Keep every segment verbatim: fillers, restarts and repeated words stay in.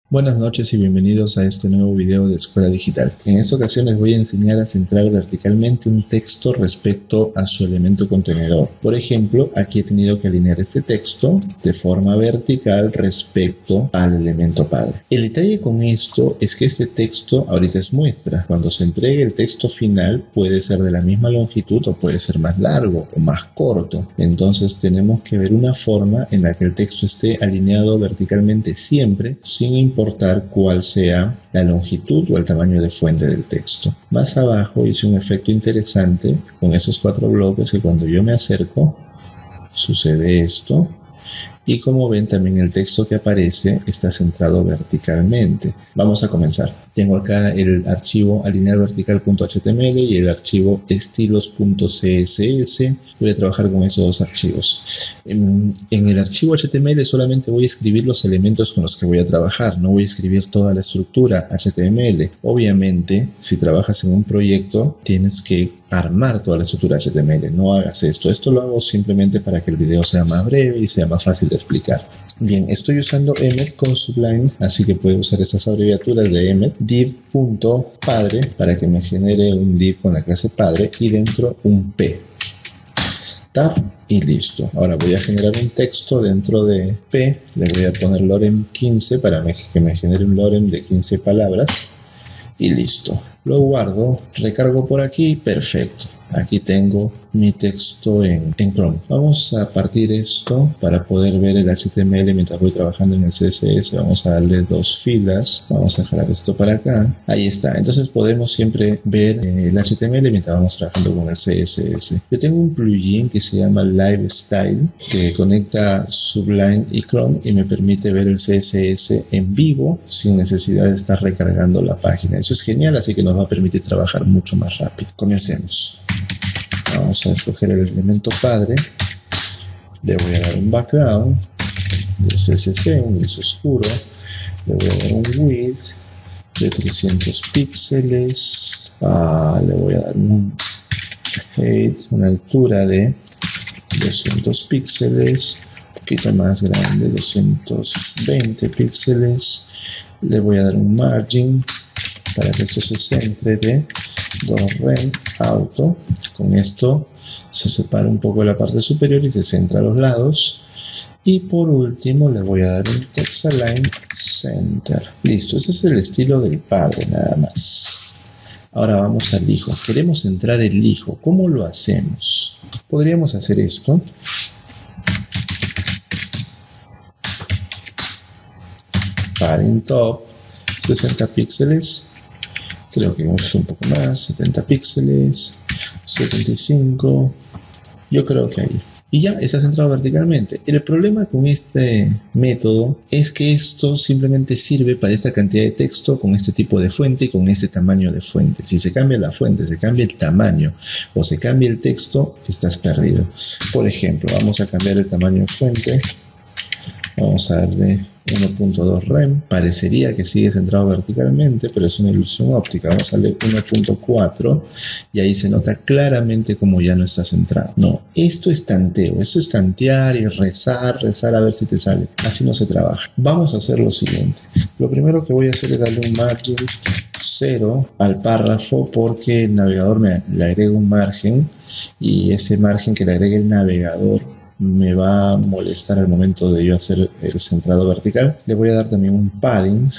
Buenas noches y bienvenidos a este nuevo video de Escuela Digital. En esta ocasión les voy a enseñar a centrar verticalmente un texto respecto a su elemento contenedor. Por ejemplo, aquí he tenido que alinear este texto de forma vertical respecto al elemento padre. El detalle con esto es que este texto ahorita es muestra. Cuando se entregue el texto final puede ser de la misma longitud o puede ser más largo o más corto. Entonces tenemos que ver una forma en la que el texto esté alineado verticalmente siempre, sin importar importar cuál sea la longitud o el tamaño de fuente del texto. Más abajo hice un efecto interesante con esos cuatro bloques que cuando yo me acerco sucede esto, y como ven también el texto que aparece está centrado verticalmente. Vamos a comenzar. Tengo acá el archivo alinearvertical.html y el archivo estilos.css. Voy a trabajar con esos dos archivos. En, en el archivo H T M L solamente voy a escribir los elementos con los que voy a trabajar. No voy a escribir toda la estructura H T M L. Obviamente, si trabajas en un proyecto, tienes que armar toda la estructura H T M L. No hagas esto. Esto lo hago simplemente para que el video sea más breve y sea más fácil de explicar. Bien, estoy usando Emmet con Sublime, así que puedo usar estas abreviaturas de Emmet. Div.padre para que me genere un div con la clase padre y dentro un P. Tab y listo. Ahora voy a generar un texto dentro de P. Le voy a poner lorem quince para que me genere un lorem de quince palabras. Y listo. Lo guardo, recargo por aquí, perfecto. Aquí tengo mi texto en, en Chrome. Vamos a partir esto para poder ver el H T M L mientras voy trabajando en el C S S. Vamos a darle dos filas. Vamos a jalar esto para acá. Ahí está. Entonces podemos siempre ver el H T M L mientras vamos trabajando con el C S S. Yo tengo un plugin que se llama Lifestyle que conecta Sublime y Chrome y me permite ver el C S S en vivo sin necesidad de estar recargando la página. Eso es genial, así que nos va a permitir trabajar mucho más rápido. Comencemos. Vamos a escoger el elemento padre, le voy a dar un background de C S S, un gris oscuro, le voy a dar un width de trescientos píxeles, ah, le voy a dar un height, una altura de doscientos píxeles, un poquito más grande, doscientos veinte píxeles, le voy a dar un margin para que esto se centre de dos rem auto. Con esto se separa un poco la parte superior y se centra a los lados. Y por último le voy a dar un text align center. Listo, ese es el estilo del padre nada más. Ahora vamos al hijo. Queremos centrar el hijo. ¿Cómo lo hacemos? Podríamos hacer esto. Parent top, sesenta píxeles. Creo que vamos a hacer un poco más, setenta píxeles, setenta y cinco, yo creo que ahí. Y ya está centrado verticalmente. El problema con este método es que esto simplemente sirve para esta cantidad de texto con este tipo de fuente y con este tamaño de fuente. Si se cambia la fuente, se cambia el tamaño o se cambia el texto, estás perdido. Por ejemplo, vamos a cambiar el tamaño de fuente. Vamos a darle uno punto dos rem. Parecería que sigue centrado verticalmente, pero es una ilusión óptica. Vamos a darle uno punto cuatro y ahí se nota claramente como ya no está centrado. No, esto es tanteo. Esto es tantear y rezar, rezar a ver si te sale. Así no se trabaja. Vamos a hacer lo siguiente. Lo primero que voy a hacer es darle un margin cero al párrafo porque el navegador me le agrega un margen y ese margen que le agrega el navegador me va a molestar al momento de yo hacer el centrado vertical. Le voy a dar también un padding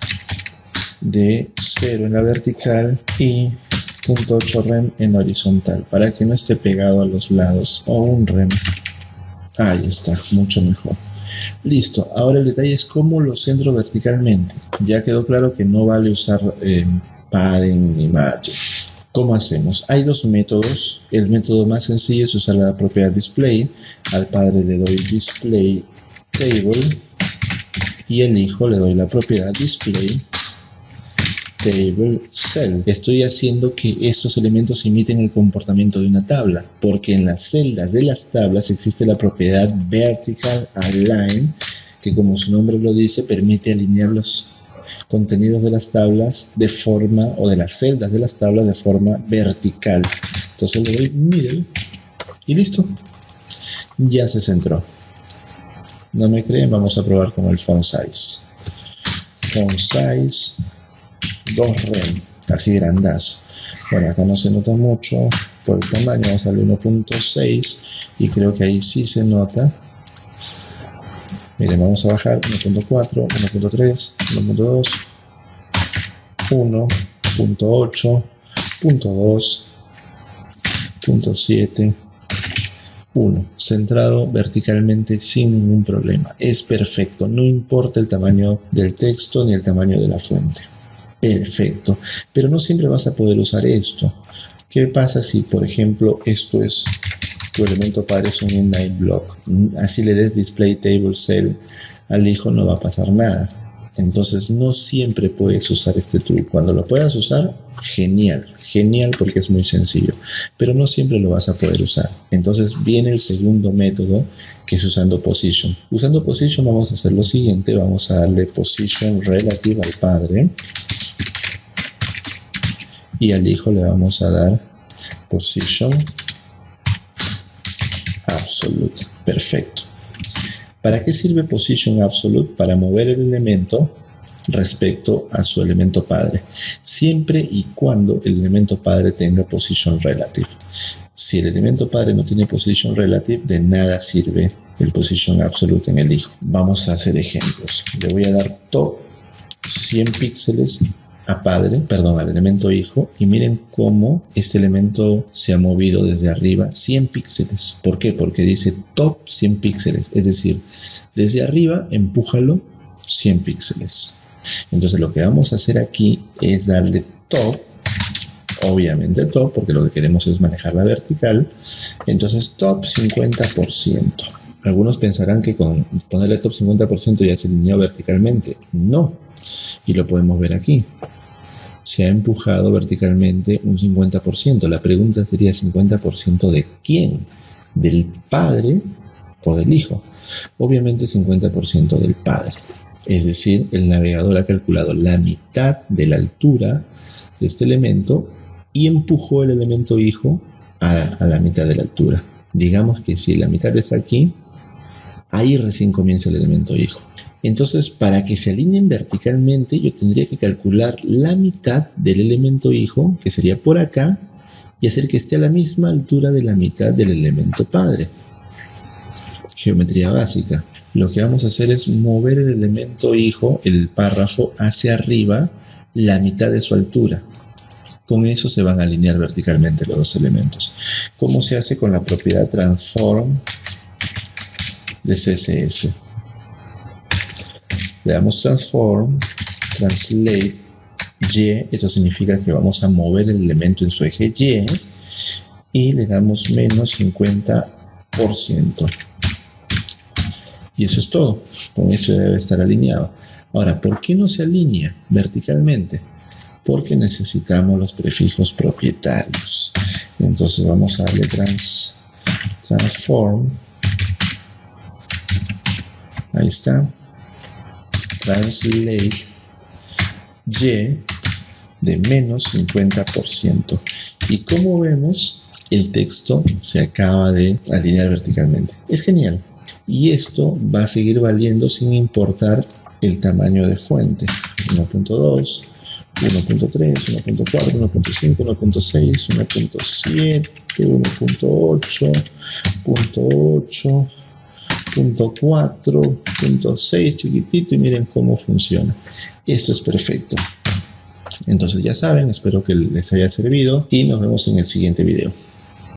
de cero en la vertical y punto ocho rem en horizontal para que no esté pegado a los lados, o un rem. Ahí está, mucho mejor. Listo, ahora el detalle es cómo lo centro verticalmente. Ya quedó claro que no vale usar eh, padding ni margin. ¿Cómo hacemos? Hay dos métodos. El método más sencillo es usar la propiedad display. Al padre le doy display table y al hijo le doy la propiedad display table cell. Estoy haciendo que estos elementos imiten el comportamiento de una tabla, porque en las celdas de las tablas existe la propiedad vertical align, que como su nombre lo dice, permite alinear los contenidos de las tablas de forma, o de las celdas de las tablas de forma vertical. Entonces le doy middle y listo. Ya se centró. ¿No me creen? Vamos a probar con el font size. font size dos rem, así grandazo. Bueno, acá no se nota mucho por el tamaño, vamos a darle uno punto seis y creo que ahí sí se nota. Miren, vamos a bajar uno punto cuatro, uno punto tres, uno punto dos, uno punto ocho, punto dos, punto siete, uno. Centrado verticalmente sin ningún problema. Es perfecto, no importa el tamaño del texto ni el tamaño de la fuente. Perfecto, pero no siempre vas a poder usar esto. ¿Qué pasa si, por ejemplo, esto es tu elemento padre, es un inline block? Así le des display table cell al hijo, no va a pasar nada. Entonces no siempre puedes usar este tool. Cuando lo puedas usar, genial, genial porque es muy sencillo, pero no siempre lo vas a poder usar. Entonces viene el segundo método, que es usando position. Usando position vamos a hacer lo siguiente, vamos a darle position relative al padre y al hijo le vamos a dar position absolute. Perfecto. ¿Para qué sirve position absolute? Para mover el elemento respecto a su elemento padre, siempre y cuando el elemento padre tenga position relative. Si el elemento padre no tiene position relative, de nada sirve el position absolute en el hijo. Vamos a hacer ejemplos. Le voy a dar top cien píxeles a padre, perdón, al elemento hijo, y miren cómo este elemento se ha movido desde arriba cien píxeles. ¿Por qué? Porque dice top cien píxeles, es decir, desde arriba empújalo cien píxeles. Entonces lo que vamos a hacer aquí es darle top, obviamente top, porque lo que queremos es manejar la vertical. Entonces top cincuenta por ciento. Algunos pensarán que con ponerle top cincuenta por ciento ya se alineó verticalmente. No, y lo podemos ver aquí. Se ha empujado verticalmente un cincuenta por ciento. La pregunta sería ¿cincuenta por ciento de quién? ¿Del padre o del hijo? Obviamente cincuenta por ciento del padre. Es decir, el navegador ha calculado la mitad de la altura de este elemento y empujó el elemento hijo a, a la mitad de la altura. Digamos que si la mitad está aquí, ahí recién comienza el elemento hijo. Entonces, para que se alineen verticalmente, yo tendría que calcular la mitad del elemento hijo, que sería por acá, y hacer que esté a la misma altura de la mitad del elemento padre. Geometría básica. Lo que vamos a hacer es mover el elemento hijo, el párrafo, hacia arriba, la mitad de su altura. Con eso se van a alinear verticalmente los dos elementos. ¿Cómo se hace? Con la propiedad transform de C S S. Le damos transform, translate, Y, eso significa que vamos a mover el elemento en su eje Y, y le damos menos cincuenta por ciento. Y eso es todo, con eso debe estar alineado. Ahora, ¿por qué no se alinea verticalmente? Porque necesitamos los prefijos propietarios. Entonces vamos a darle trans, transform, ahí está, translate Y de menos cincuenta por ciento. Y como vemos, el texto se acaba de alinear verticalmente. Es genial. Y esto va a seguir valiendo sin importar el tamaño de fuente. uno punto dos, uno punto tres, uno punto cuatro, uno punto cinco, uno punto seis, uno punto siete, uno punto ocho, punto ocho, punto cuatro, punto seis, chiquitito, y miren cómo funciona. Esto es perfecto. Entonces ya saben, espero que les haya servido y nos vemos en el siguiente video.